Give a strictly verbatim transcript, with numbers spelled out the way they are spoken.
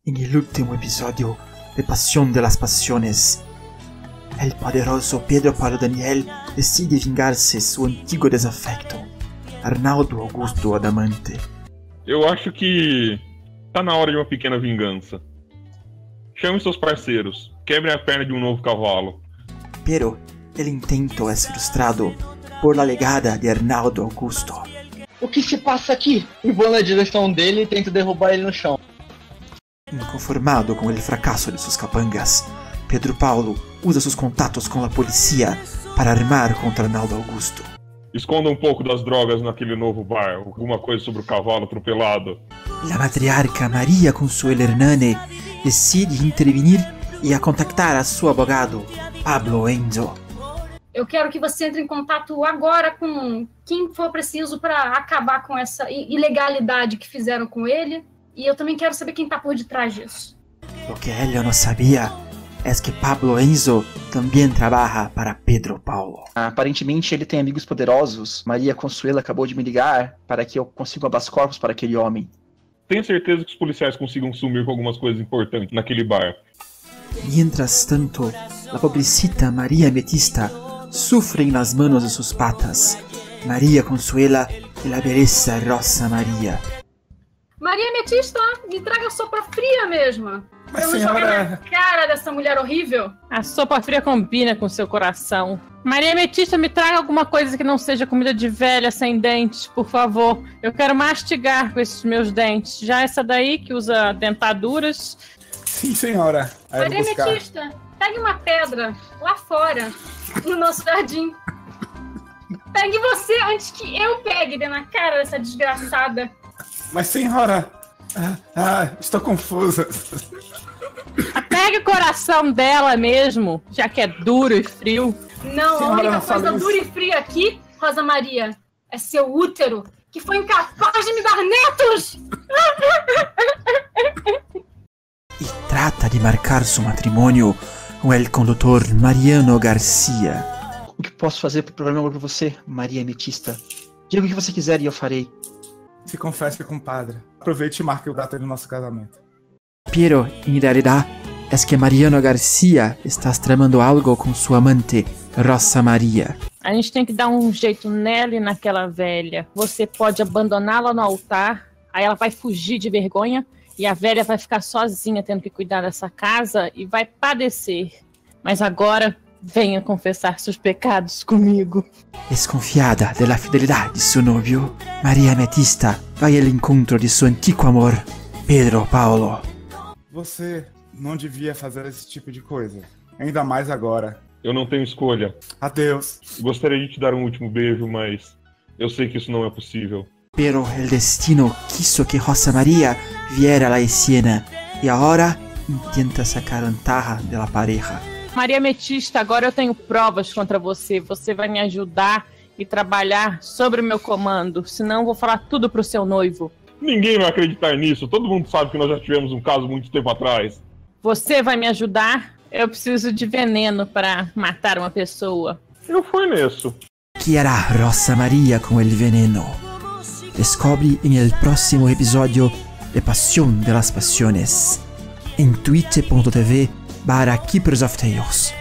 En el último episodio de Pasión de las Pasiones, el poderoso Pedro Paulo Daniel decide vingar-se su antigo desafecto, Arnaldo Augusto Adamante. Eu acho que tá na hora de uma pequena vingança. Chame seus parceiros, quebrem a perna de um novo cavalo. Pero el intento es frustrado por la legada de Arnaldo Augusto. O que se passa aqui? Eu vou na direção dele e tento derrubar ele no chão. Inconformado com el fracasso de sus capangas, Pedro Paulo usa sus contatos com a polícia para armar contra Arnaldo Augusto. Esconda um pouco das drogas naquele novo bar, alguma coisa sobre o cavalo atropelado. La matriarca Maria Consuelo Hernani decide intervenir e a contactar a seu abogado, Pablo Enzo. Eu quero que você entre em contato agora com quem for preciso para acabar com essa ilegalidade que fizeram com ele. E eu também quero saber quem está por detrás disso. Lo que ella no sabía es que Pablo Enzo também trabalha para Pedro Paulo. Aparentemente ele tem amigos poderosos. Maria Consuelo acabou de me ligar para que eu consiga habeas corpus para aquele homem. Tenho certeza que os policiais consigam sumir com algumas coisas importantes naquele bar. Mientras tanto, la pobrecita María Ametista sufre en las manos de sus patas. María Consuela y la belleza Rosa Maria. Maria Ametista, me traga sopa fria mesmo. Mas eu senhora... não jogar na cara dessa mulher horrível. A sopa fria combina com seu coração. Maria Ametista, me traga alguma coisa que não seja comida de velha sem dentes, por favor. Eu quero mastigar com esses meus dentes. Já essa daí, que usa dentaduras. Sim, senhora. Aí Maria Ametista, pegue uma pedra lá fora, no nosso jardim. Pegue você antes que eu pegue na cara dessa desgraçada. Mas, senhora... Ah, ah, estou confusa. Pegue o coração dela mesmo, já que é duro e frio. Não, senhora, a única não coisa fale dura isso. e fria aqui, Rosa Maria, é seu útero, que foi incapaz de me dar netos! E trata de marcar seu matrimônio com o condutor Mariano Garcia. O que posso fazer para provar meu amor por você, Maria Ametista? Diga o que você quiser e eu farei. Se confesse com o padre. Aproveite e marque o data do nosso casamento. Pero, en realidad, es que Mariano Garcia está tramando algo com sua amante, Rosa Maria. A gente tem que dar um jeito nela e naquela velha. Você pode abandoná-la no altar, aí ela vai fugir de vergonha e a velha vai ficar sozinha tendo que cuidar dessa casa e vai padecer. Mas agora, venha confessar seus pecados comigo. Desconfiada de la fidelidad de su novio, Maria Ametista vai ao encontro de seu antigo amor, Pedro Paulo. Você não devia fazer esse tipo de coisa. Ainda mais agora. Eu não tenho escolha. Adeus. Gostaria de te dar um último beijo, mas eu sei que isso não é possível. Pero el destino quiso que Rosa Maria viera a la escena e agora intenta sacar ventaja de la pareja. Maria Ametista, agora eu tenho provas contra você. Você vai me ajudar e trabalhar sobre o meu comando. Senão eu vou falar tudo pro seu noivo. Ninguém vai acreditar nisso. Todo mundo sabe que nós já tivemos um caso muito tempo atrás. Você vai me ajudar? Eu preciso de veneno para matar uma pessoa. Eu fui nisso. Que hará Rosa Maria com el veneno? Descobre en el próximo episodio de Pasión de las Pasiones en twitch punto tv barra Keepers of Tales.